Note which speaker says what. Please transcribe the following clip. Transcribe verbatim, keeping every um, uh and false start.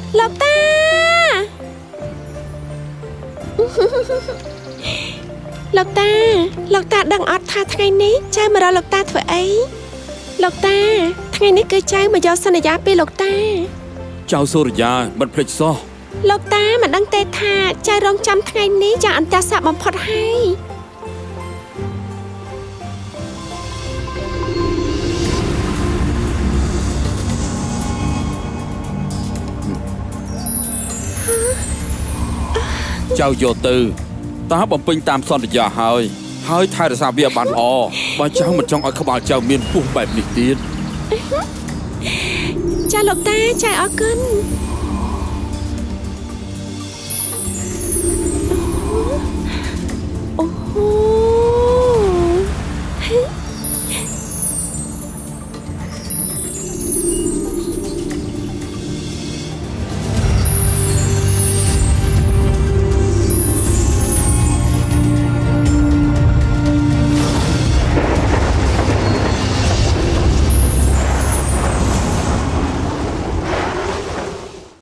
Speaker 1: លោកតាលោកតាលោកតាដឹងអត់ថាថ្ងៃនេះចៅមករកលោកតាធ្វើអីលោកតាថ្ងៃនេះគឺចៅមកយកសន្យាពីលោកតា
Speaker 2: ចៅសូរិយាមិនភ្លេចសោះ
Speaker 1: លោកតាមិនដឹងទេថាចៅរងចាំថ្ងៃនេះយ៉ាងអន្ទះសាបំផុតហើយ
Speaker 2: ចៅយកទៅតើបំពេញតាមសន្យាហើយហើយថែរក្សាវាបានល្អបើចៅមិនចង់ឲ្យក្បាលចៅមានពោះបែបនេះទៀត
Speaker 1: ចាលោកតាចៅអរគុណអូហូ